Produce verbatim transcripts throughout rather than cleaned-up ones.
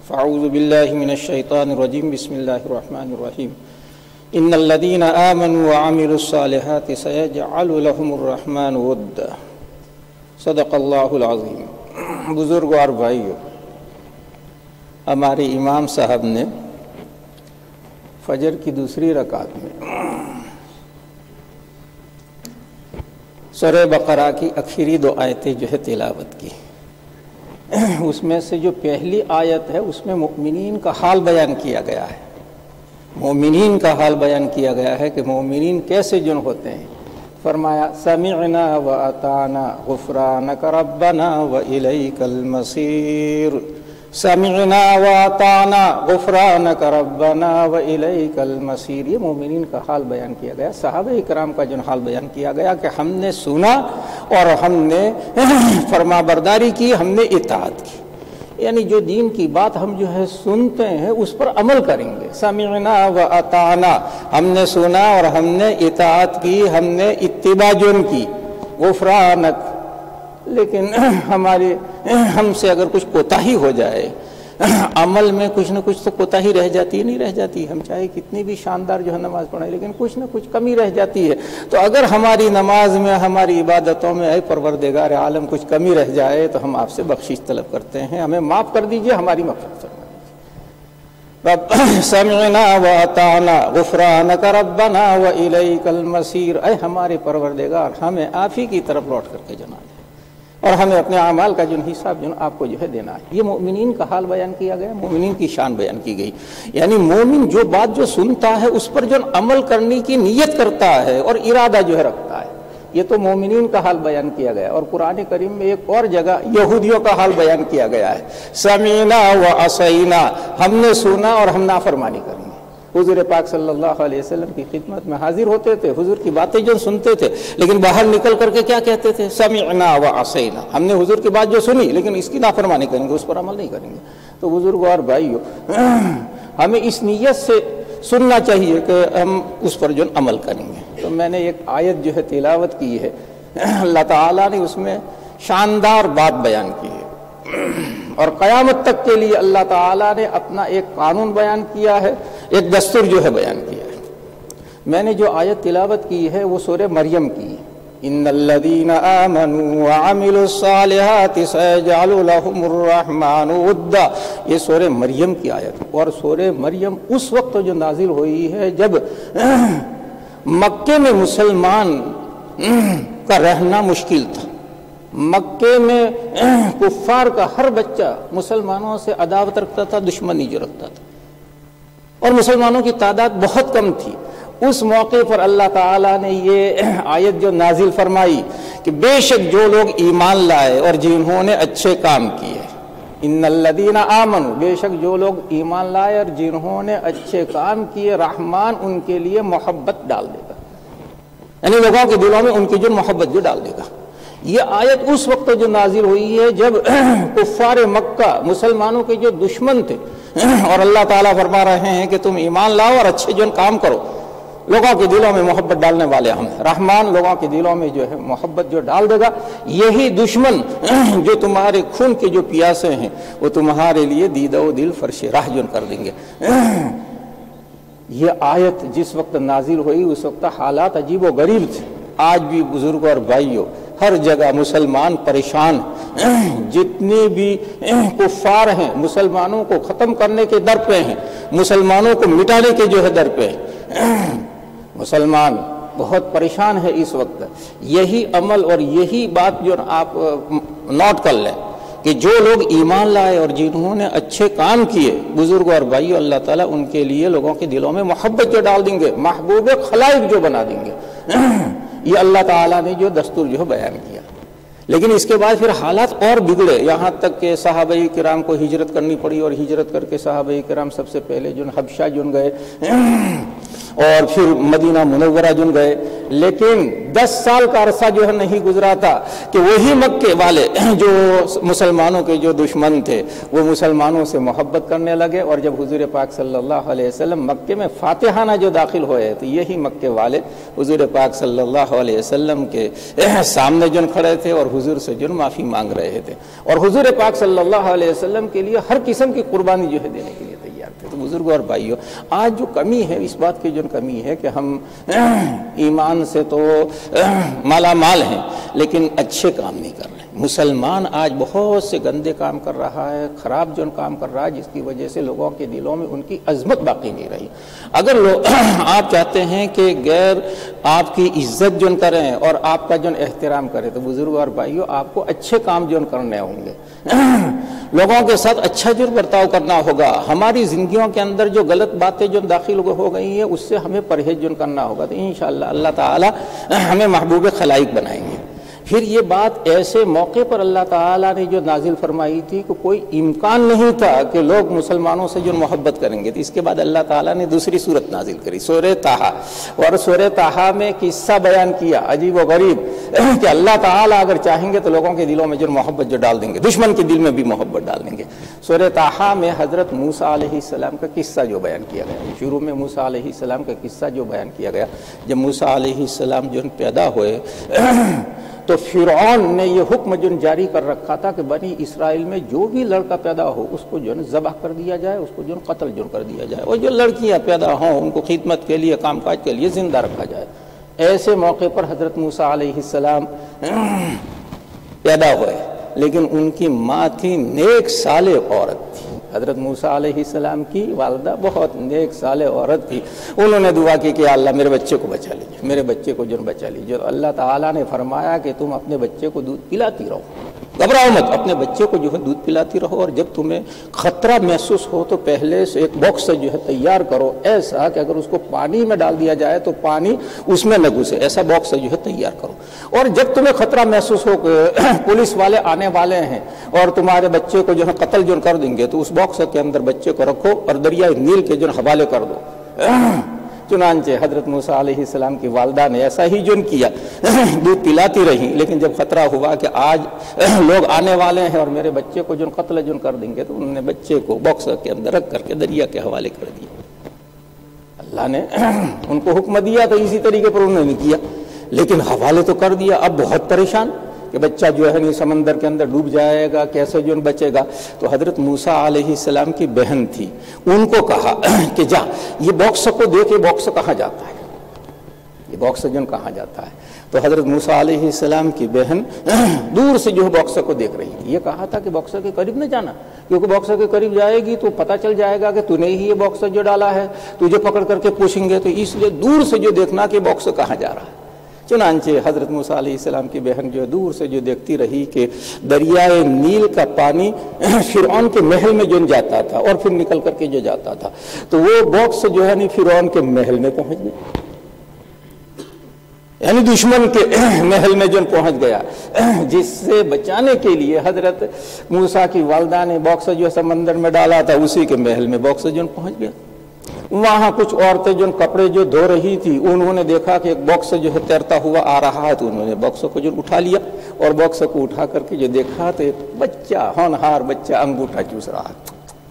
فاعوذ باللہ من الشیطان الرجیم بسم اللہ الرحمن الرحیم ان الذین آمنوا وعملوا الصالحات سیجعل لهم الرحمن ودا صدق اللہ العظیم۔ بزرگوں اور بھائیوں، ہمارے امام صاحب نے فجر کی دوسری رکعت میں سورہ بقرہ کی آخری دو آیتیں جو ہے تلاوت کی۔ اس میں سے جو پہلی آیت ہے اس میں مومنین کا حال بیان کیا گیا ہے، مومنین کا حال بیان کیا گیا ہے کہ مومنین کیسے جن ہوتے ہیں۔ فرمایا سمعنا واطعنا غفرانک ربنا والیک المصیر، سمعنا واطعنا غفرانک ربنا والیک المصیر، یہ مومنین کا حال بیان کیا گیا، صحابہ کرام کا جو حال بیان کیا گیا کہ ہم نے سنا اور ہم نے فرما برداری کی، ہم نے اطاعت کی، یعنی جو دین کی بات ہم جو ہے سنتے ہیں اس پر عمل کریں گے۔ سمعنا واطعنا، ہم نے سنا اور ہم نے اطاعت کی، ہم نے اتباع جن کی۔ غفرانک، لیکن ہمارے ہم سے اگر کچھ کوتاہی ہو جائے، عمل میں کچھ نہ کچھ تو کوتاہی رہ جاتی ہے، نہیں رہ جاتی، ہم چاہے کتنی بھی شاندار جو ہے نماز پڑھیں لیکن کچھ نہ کچھ کمی رہ جاتی ہے، تو اگر ہماری نماز میں ہماری عبادتوں میں اے پروردگار عالم کچھ کمی رہ جائے تو ہم آپ سے بخشش طلب کرتے ہیں، ہمیں معاف کر دیجئے، ہماری مغفرت فرما دیجئے۔ سمعنا واطعنا غفرانک ربنا والیک المصیر، اے ہمارے پروردگار ہمیں آپ ہی کی طرف لوٹ کر کے جنا دے اور ہمیں اپنے اعمال کا جو حساب جو آپ کو جو ہے دینا ہے۔ یہ مومنین کا حال بیان کیا گیا، مومنین کی شان بیان کی گئی، یعنی مومن جو بات جو سنتا ہے اس پر جو عمل کرنے کی نیت کرتا ہے اور ارادہ جو ہے رکھتا ہے، یہ تو مومنین کا حال بیان کیا گیا۔ اور قرآن کریم میں ایک اور جگہ یہودیوں کا حال بیان کیا گیا ہے، سمعنا وعصینا، ہم نے سنا اور ہم نافرمانی کریں گے۔ حضور پاک صلی اللہ علیہ وسلم کی خدمت میں حاضر ہوتے تھے، حضور کی باتیں جو سنتے تھے، لیکن باہر نکل کر کے کیا کہتے تھے؟ سمعنا وعصینا، ہم نے حضور کی بات جو سنی لیکن اس کی نافرمانی کریں گے، اس پر عمل نہیں کریں گے۔ تو بزرگوں اور بھائیوں، ہمیں اس نیت سے سننا چاہیے کہ ہم اس پر جو عمل کریں گے۔ تو میں نے ایک آیت جو ہے تلاوت کی ہے، اللہ تعالیٰ نے اس میں شاندار بات بیان کی ہے اور قیامت تک کے لیے اللہ تعالیٰ نے اپنا ایک قانون بیان کیا ہے، ایک دستور جو ہے بیان کیا ہے۔ میں نے جو آیت تلاوت کی ہے وہ سورہ مریم کی ہے، ان الذین آمنوا وعملوا الصالحات سیجعل لهم الرحمن ودا، یہ سورہ مریم کی آیت ہے۔ اور سورہ مریم اس وقت جو نازل ہوئی ہے جب مکے میں مسلمان کا رہنا مشکل تھا، مکے میں کفار کا ہر بچہ مسلمانوں سے عداوت رکھتا تھا، دشمنی جو رکھتا تھا، اور مسلمانوں کی تعداد بہت کم تھی۔ اس موقع پر اللہ تعالیٰ نے یہ آیت جو نازل فرمائی کہ بے شک جو لوگ ایمان لائے اور جنہوں نے اچھے کام کیے، ان الذین آمنوا، بے شک جو لوگ ایمان لائے اور جنہوں نے اچھے کام کیے، رحمان ان کے لیے محبت ڈال دے گا، یعنی لوگوں کے دلوں میں ان کی جو محبت جو ڈال دے گا۔ یہ آیت اس وقت جو نازل ہوئی ہے جب کفار مکہ مسلمانوں کے جو دشمن تھے، اور اللہ تعالیٰ فرما رہے ہیں کہ تم ایمان لاؤ اور اچھے جو کام کرو، لوگوں کے دلوں میں محبت ڈالنے والے ہم ہیں، رحمان لوگوں کے دلوں میں جو ہے محبت جو ڈال دے گا۔ یہی دشمن جو تمہارے خون کے جو پیاسے ہیں وہ تمہارے لیے دیدہ و دل فرش راہ جن کر دیں گے۔ یہ آیت جس وقت نازل ہوئی اس وقت حالات عجیب و غریب تھے۔ آج بھی بزرگوں اور بھائیوں ہر جگہ مسلمان پریشان ہیں، جتنے بھی کفار ہیں مسلمانوں کو ختم کرنے کے در پہ ہیں، مسلمانوں کو مٹانے کے جو ہے در پہ ہیں، مسلمان بہت پریشان ہے اس وقت۔ یہی عمل اور یہی بات جو آپ نوٹ کر لیں کہ جو لوگ ایمان لائے اور جنہوں نے اچھے کام کیے، بزرگوں اور بھائیوں، اللہ تعالیٰ ان کے لیے لوگوں کے دلوں میں محبت جو ڈال دیں گے، محبوب خلائق جو بنا دیں گے۔ یہ اللہ تعالیٰ نے جو دستور جو بیان کیا، لیکن اس کے بعد پھر حالات اور بگڑے، یہاں تک کہ صحابہ کرام کو ہجرت کرنی پڑی، اور ہجرت کر کے صحابہ کرام سب سے پہلے جو حبشہ جو گئے، اور پھر مدینہ منورہ جن گئے، لیکن دس سال کا عرصہ جو ہے نہیں گزرا تھا کہ وہی مکے والے جو مسلمانوں کے جو دشمن تھے وہ مسلمانوں سے محبت کرنے لگے، اور جب حضور پاک صلی اللہ علیہ وسلم مکے میں فاتحانہ جو داخل ہوئے تو یہی مکے والے حضور پاک صلی اللہ علیہ وسلم کے سامنے جن کھڑے تھے اور حضور سے جن معافی مانگ رہے تھے، اور حضور پاک صلی اللہ علیہ وسلم کے لیے ہر قسم کی قربانی جو ہے دینے کے لیے تیار تھے۔ تو بزرگوں اور بھائیوں، آج جو کمی ہے اس بات کی جو کمی ہے کہ ہم ایمان سے تو مالا مال ہیں لیکن اچھے کام نہیں کر رہے۔ مسلمان آج بہت سے گندے کام کر رہا ہے، خراب جو کام کر رہا ہے، جس کی وجہ سے لوگوں کے دلوں میں ان کی عظمت باقی نہیں رہی۔ اگر لوگ آپ چاہتے ہیں کہ غیر آپ کی عزت جو کریں اور آپ کا جو احترام کریں تو بزرگوں اور بھائیوں آپ کو اچھے کام جو کرنے ہوں گے، لوگوں کے ساتھ اچھا جو برتاؤ کرنا ہوگا، ہماری زندگیوں کے اندر جو غلط باتیں جو داخل ہو گئی ہیں اس سے ہمیں پرہیز جو کرنا ہوگا، تو انشاءاللہ اللہ تعالی ہمیں محبوب خلائق بنائیں گے۔ پھر یہ بات ایسے موقع پر اللہ تعالیٰ نے جو نازل فرمائی تھی کہ کوئی امکان نہیں تھا کہ لوگ مسلمانوں سے جو محبت کریں گے، تو اس کے بعد اللہ تعالیٰ نے دوسری صورت نازل کری، سورہ طٰہٰ، اور سورہ طٰہٰ میں قصہ بیان کیا عجیب و غریب کہ اللہ تعالیٰ اگر چاہیں گے تو لوگوں کے دلوں میں جو محبت جو ڈال دیں گے، دشمن کے دل میں بھی محبت ڈال دیں گے۔ سورہ طٰہٰ میں حضرت موسیٰ علیہ السلام کا قصہ جو بیان کیا گیا، شروع میں موسیٰ علیہ السلام کا قصہ جو بیان کیا گیا، جب موسیٰ علیہ السلام جو پیدا ہوئے تو فرعون نے یہ حکم جو جاری کر رکھا تھا کہ بنی اسرائیل میں جو بھی لڑکا پیدا ہو اس کو جو ہے ذبح کر دیا جائے، اس کو جو قتل جو کر دیا جائے، اور جو لڑکیاں پیدا ہوں ان کو خدمت کے لیے، کام کاج کے لیے زندہ رکھا جائے۔ ایسے موقع پر حضرت موسیٰ علیہ السلام پیدا ہوئے، لیکن ان کی ماں تھی نیک صالح عورت تھی۔ حضرت موسیٰ علیہ السلام کی والدہ بہت نیک صالح عورت تھی، انہوں نے دعا کی کہ اللہ میرے بچے کو بچا لیجیے، میرے بچے کو جو بچا لیجیے۔ اللہ تعالیٰ نے فرمایا کہ تم اپنے بچے کو دودھ پلاتی رہو، گھبراؤ مت، اپنے بچے کو جو ہے دودھ پلاتی رہو، اور جب تمہیں خطرہ محسوس ہو تو پہلے سے ایک باکس جو ہے تیار کرو، ایسا کہ اگر اس کو پانی میں ڈال دیا جائے تو پانی اس میں نہ گھسے، ایسا باکس جو ہے تیار کرو، اور جب تمہیں خطرہ محسوس ہو کہ پولیس والے آنے والے ہیں اور تمہارے بچے کو جو ہے قتل جو کر دیں گے تو اس باکس کے اندر بچے کو رکھو اور دریائے نیل کے جو حوالے کر دو۔ چنانچہ حضرت موسیٰ علیہ السلام کی والدہ نے ایسا ہی جو کیا، دودھ پلاتی رہی، لیکن جب خطرہ ہوا کہ آج لوگ آنے والے ہیں اور میرے بچے کو جو قتل جو کر دیں گے تو انہوں نے بچے کو باکس کے اندر رکھ کر کے دریا کے حوالے کر دیا۔ اللہ نے ان کو حکم دیا تو اسی طریقے پر انہوں نے کیا، لیکن حوالے تو کر دیا، اب بہت پریشان کہ بچہ جو ہے سمندر کے اندر ڈوب جائے گا، کیسے جو بچے گا۔ تو حضرت موسیٰ علیہ السلام کی بہن تھی، ان کو کہا کہ جا یہ باکس کو دیکھ، یہ باکس کہاں جاتا ہے، یہ باکس جو کہاں جاتا ہے۔ تو حضرت موسیٰ علیہ السلام کی بہن دور سے جو باکس کو دیکھ رہی تھی، یہ کہا تھا کہ باکس کے قریب نہ جانا، کیونکہ باکس کے قریب جائے گی تو پتہ چل جائے گا کہ تو نے ہی یہ باکس جو ڈالا ہے، تجھے پکڑ کر کے پوچھیں گے، تو اس لیے دور سے جو دیکھنا کہ باکس کہاں جا رہا ہے۔ چنانچہ حضرت موسیٰ علیہ السلام کی بہن جو دور سے جو دیکھتی رہی کہ دریائے نیل کا پانی فرعون کے محل میں جو جاتا تھا اور پھر نکل کر کے جو جاتا تھا، تو وہ باکس جو ہے فرعون کے محل میں پہنچ گیا، یعنی دشمن کے محل میں جو پہنچ گیا، جس سے بچانے کے لیے حضرت موسیٰ کی والدہ نے باکس جو سمندر میں ڈالا تھا اسی کے محل میں باکس جو پہنچ گیا۔ وہاں کچھ عورتیں جو کپڑے جو دھو رہی تھی، انہوں نے دیکھا کہ ایک باکس جو ہے تیرتا ہوا آ رہا ہے، تو انہوں نے باکس کو جو اٹھا لیا اور باکس کو اٹھا کر کے جو دیکھا تو ایک بچہ، ہونہار بچہ انگوٹھا چوس رہا ہے۔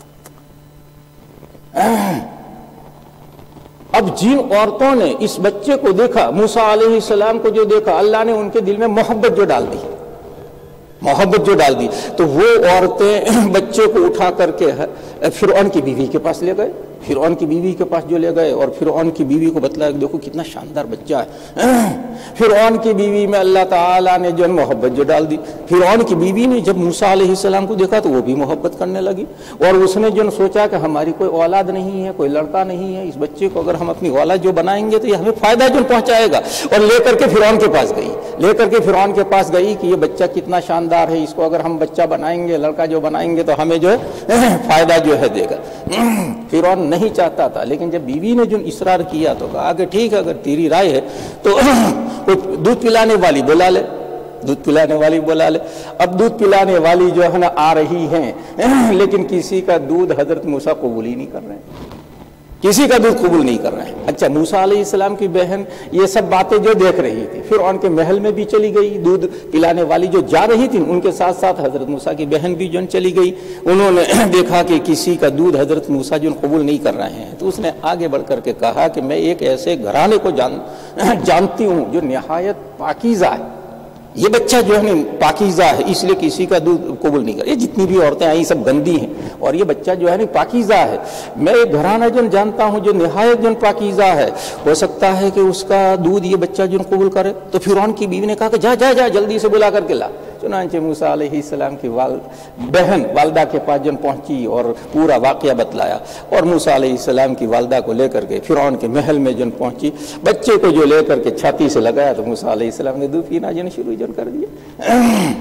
اب جن عورتوں نے اس بچے کو دیکھا، موسیٰ علیہ السلام کو جو دیکھا، اللہ نے ان کے دل میں محبت جو ڈال دی، محبت جو ڈال دی، تو وہ عورتیں بچے کو اٹھا کر کے فرعون کی بیوی کے پاس لے گئے، فرعون کی بیوی کے پاس جو لے گئے اور فرعون کی بیوی کو بتلایا کہ دیکھو کتنا شاندار بچہ ہے۔ فرعون کی بیوی میں اللہ تعالیٰ نے جو محبت جو ڈال دی۔ فرعون کی بیوی نے جب موسیٰ علیہ السلام کو دیکھا تو وہ بھی محبت کرنے لگی، اور اس نے جو سوچا کہ ہماری کوئی اولاد نہیں ہے، کوئی لڑکا نہیں ہے، اس بچے کو اگر ہم اپنی اولاد جو بنائیں گے تو یہ ہمیں فائدہ جو پہنچائے گا، اور لے کر کے فرعون کے پاس گئی، لے کر کے فرعون کے پاس گئی کہ یہ بچہ کتنا شاندار ہے، اس کو اگر ہم بچہ بنائیں گے، لڑکا جو بنائیں گے تو ہمیں جو ہے فائدہ جو ہے دے گا۔ فرعون نہیں چاہتا تھا، لیکن جب بیوی نے جو اصرار کیا تو کہا کہ ٹھیک ہے، اگر تیری رائے ہے تو دودھ پلانے والی بلا لے، دودھ پلانے والی بلا لے۔ اب دودھ پلانے والی جو ہے نا آ رہی ہیں، لیکن کسی کا دودھ حضرت موسیٰ قبول ہی نہیں کر رہے ہیں۔ کسی کا دودھ قبول نہیں کر رہے ہیں۔ اچھا، موسیٰ علیہ السلام کی بہن یہ سب باتیں جو دیکھ رہی تھی، فرعون کے محل میں بھی چلی گئی، دودھ پلانے والی جو جا رہی تھی ان کے ساتھ ساتھ حضرت موسیٰ کی بہن بھی جو چلی گئی، انہوں نے دیکھا کہ کسی کا دودھ حضرت موسیٰ جو قبول نہیں کر رہے ہیں، تو اس نے آگے بڑھ کر کے کہا کہ میں ایک ایسے گھرانے کو جان جانتی ہوں جو نہایت پاکیزہ ہے، یہ بچہ جو ہے پاکیزہ ہے، اس لیے کسی کا دودھ قبول نہیں کر، یہ جتنی بھی عورتیں آئی سب گندی ہیں اور یہ بچہ جو ہے نا پاکیزہ ہے، میں ایک گھرانہ جو جانتا ہوں جو نہایت جو پاکیزہ ہے، ہو سکتا ہے کہ اس کا دودھ یہ بچہ جو قبول کرے۔ تو فرعون کی بیوی نے کہا کہ جا جا جا جلدی سے بلا کر کے لا۔ چنانچہ موسیٰ علیہ السلام کی والد بہن والدہ کے پاس جن پہنچی اور پورا واقعہ بتلایا، اور موسیٰ علیہ السلام کی والدہ کو لے کر کے فرعون کے محل میں جن پہنچی، بچے کو جو لے کر کے چھاتی سے لگایا تو موسیٰ علیہ السلام نے دودھ پینا جن شروع جن کر دیا۔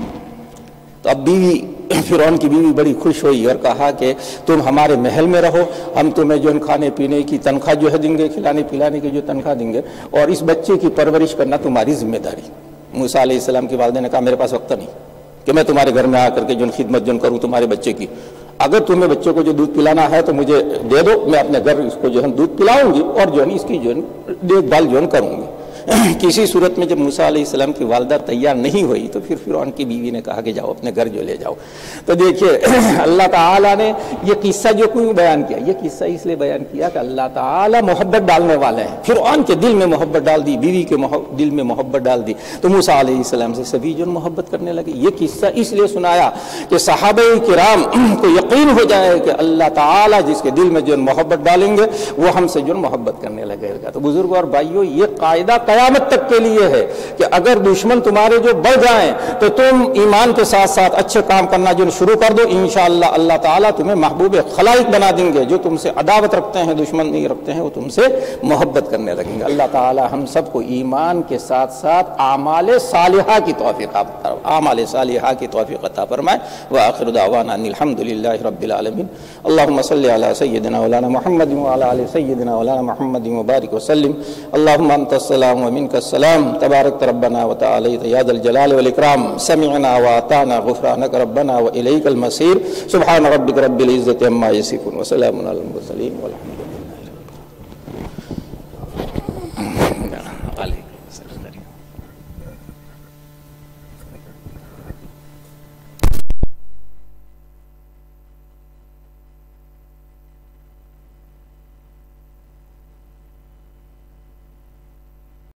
تو اب بیوی فرعون کی بیوی بڑی خوش ہوئی اور کہا کہ تم ہمارے محل میں رہو، ہم تمہیں جو کھانے پینے کی تنخواہ جو ہے دیں گے، کھلانے پلانے کی جو تنخواہ دیں گے، اور اس بچے کی پرورش کرنا تمہاری ذمہ داری۔ موسیٰ علیہ السلام کی والدہ نے کہا میرے پاس وقت نہیں کہ میں تمہارے گھر میں آ کر کے جو خدمت جو کروں تمہارے بچے کی، اگر تمہیں بچے کو جو دودھ پلانا ہے تو مجھے دے دو، میں اپنے گھر اس کو جو ہے دودھ پلاؤں گی اور جو ہے اس کی جو ہے دیکھ بھال جو ہے کروں گی۔ کسی صورت میں جب موسیٰ علیہ السلام کی والدہ تیار نہیں ہوئی تو پھر فرعون کی بیوی نے کہا کہ جاؤ اپنے گھر جو لے جاؤ۔ تو دیکھیے اللہ تعالیٰ نے یہ قصہ جو کوئی بیان کیا، یہ قصہ اس لیے بیان کیا کہ اللہ تعالیٰ محبت ڈالنے والے ہیں۔ فرعون کے دل میں محبت ڈال دی، بیوی کے دل میں محبت ڈال دی، تو موسیٰ علیہ السلام سے سبھی جو محبت کرنے لگے۔ یہ قصہ اس لیے سنایا کہ صحابہ کرام کو یقین ہو جائے کہ اللہ تعالیٰ جس کے دل میں جو محبت ڈالیں گے وہ ہم سے جو محبت کرنے لگے گا۔ تو بزرگوں اور بھائیوں، یہ قاعدہ قیامت تک کے لیے ہے کہ اگر دشمن تمہارے جو بڑھ جائیں تو تم ایمان کے ساتھ ساتھ اچھے کام کرنا جو شروع کر دو، انشاءاللہ اللہ تعالیٰ تمہیں محبوب خلائق بنا دیں گے۔ جو تم سے عداوت رکھتے ہیں، دشمن نہیں رکھتے ہیں، وہ تم سے محبت کرنے لگیں گے۔ اللہ تعالیٰ ہم سب کو ایمان کے ساتھ ساتھ اعمال صالحہ کی توفیق اعمال صالحہ کی توفیق عطا فرمائے۔ وآخر دعوانا ان الحمد للہ رب العالمین۔ اللهم صل على سيدنا مولانا محمد وعلى آل سيدنا مولانا محمد وبارك وسلم۔ اللهم انت السلام ومنك السلام، تبارک ربنا وتعالیت یا ذا الجلال والاکرام۔ سمعنا واطعنا غفرانک ربنا والیک المصیر۔ سبحان ربک رب العزة عما یصفون وسلام علی المرسلین والحمد للہ۔